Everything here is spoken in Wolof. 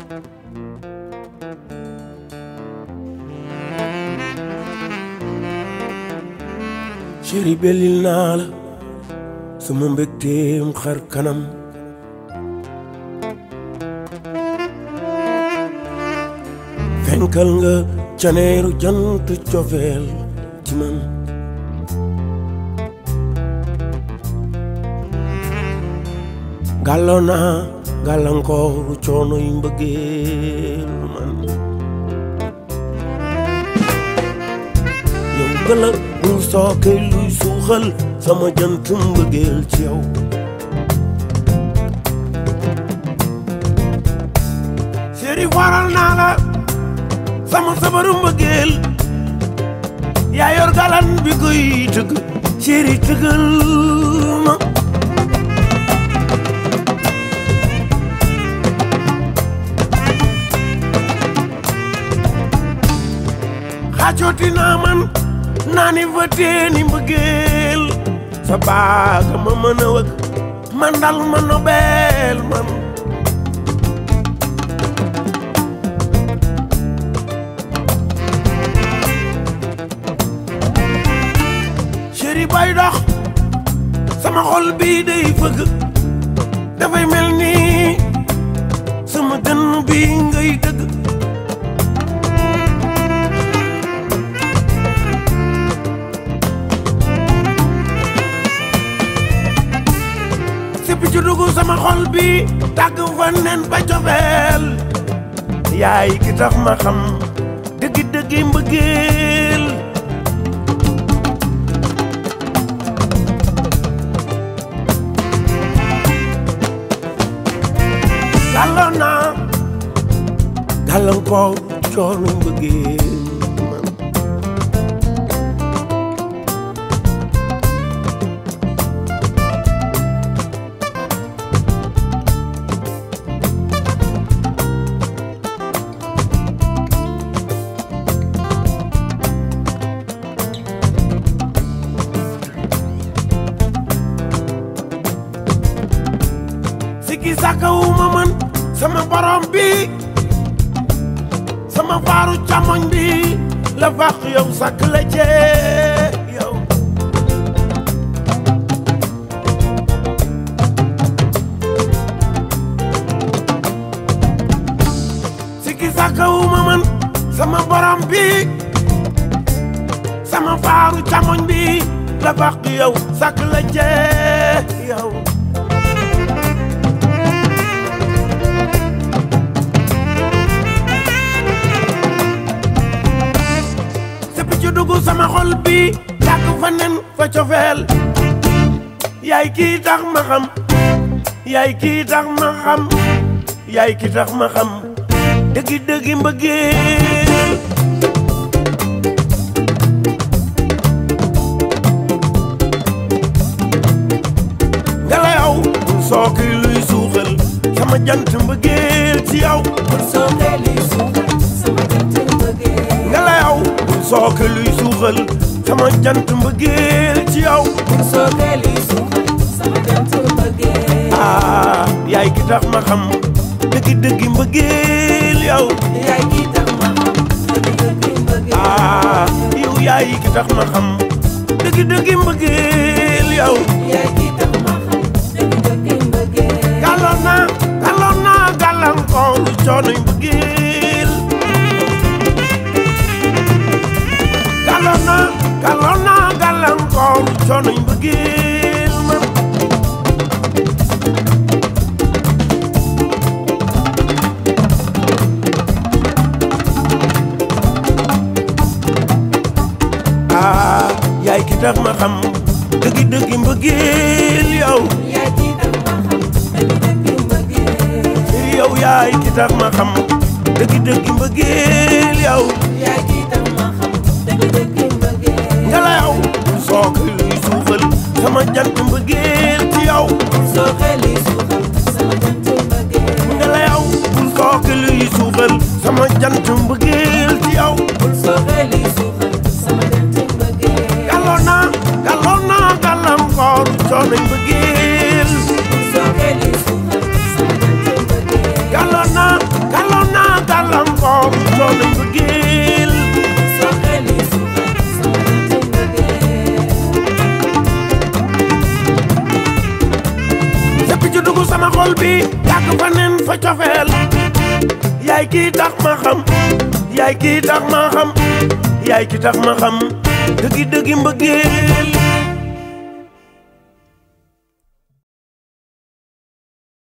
chéri belil naa la sama mbégteem xar kanam fenkal nga caneeru jant cofeel ci man gàlloo naa gàllankooru coono yu mbëggeel man yow gëla bul sooke luy suuxal sama jant mbëggeel ci yow chéri waral naa la sama sabaru mbëggeel yaa yor galan bi koy tëgg chéri tëggal ma xaacooti naa man naa ni fa teeni mbëggeel sa baaga ma mën a wëgg man dal ma nobel man chéri bay dox sama xol bi day fëgg dafay mel ni sama dënn bi ngay dëgg ci dugg sama xol bi tàgg fa nen ba cofeel yaay ki tax ma xam dëggi-dëggi mbëggeel gàlloon naa gàllankoor coono mbëggeel ki sàkkawuma man sama borom bi sama faaru càmmoñ bi la fàq yow sàkk la cee yow si ki sàkkawuma man sama borom bi sama faaru càmmoñ bi la fàq yow sàkk la cee yow dugg sama xol bi yàgg fa nen fa cofeel yaay kii tax ma xam yaay kii tax ma xam yaay kii tax ma xam dëggi-dëggi mbëggeel nga la yow sooki luy suuxal sama jant mbëggeel ci yow sooki luy suuxal sama jant mbëggeel nga la yow sooke luy suuxal sama jant mbëggeel ci yow sooke luy suuxal sama jant mbëggeel yaay ki tax ma xam dëggi-dëggi mbëggeel yow yaay ki tax ma xam dëggi-dëggi mbëggeel yow yaay ki tax ma xam dëggi-dëggi mbëggeel yow yaay ki tax ma xam dëggi-dëggi mbëggeel gàlloon naa gàllankooru coono mbëggeel gàlloon naa gàllankooru coono mbëggeel man yaay ki tax ma xam dëggi-dëggi mbëggeel yow yaay ki tax ma xam dëggi-dëggi mbëggeel yow yaay ki tax ma xam dëggi-dëggi mbëggeel yow yaay ki tax ma xam dëggi-dëggi mbëggeel nga la yow sooke luy suuxal sama jant mbëggeel ci yow sooke luy suuxal sama jant mbëggeel nga la yow sooke luy suuxal sama jant mbëggeel ci yow sooke luy suuxal sama jant mbëggeel gàlloon naa gàllankooru coono mbëggeel sooke luy suuxal sama jant mbëggeel gàlloon naa sama xol bi yàgg fa nen fa cofeel yaay kii tax ma xam yaay kii tax ma xam yaay ki tax ma xam dëggi dëggi mbëggeel